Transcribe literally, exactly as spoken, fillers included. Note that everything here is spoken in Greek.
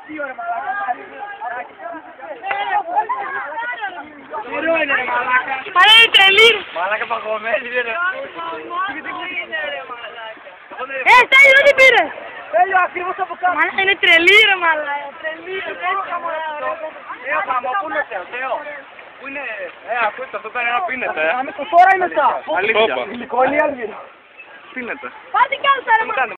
Δύο ρε μαλάκα. Μυρό είναι ρε μαλάκα. Άρα είναι τρελή. Μαλάκα παγωμένη είναι ρε. Ε, Στέλιο, δεν την πήρε. Τέλειο ακριβώς από κάτω. Μαλάκα είναι τρελή ρε μαλάκα. Τρελή ρε μαλάκα. Θεό χαμό, πού είναι ο Θεός, Θεό. Πού είναι. Ε, ακούστε, αυτό κάνει να πίνεται, ε. Αμέσως τώρα ή μετά. Αλήθεια. Γλυκό ή αλμύρο. Πίνεται. Πάτε κι άλλο, ρε μαλάκα.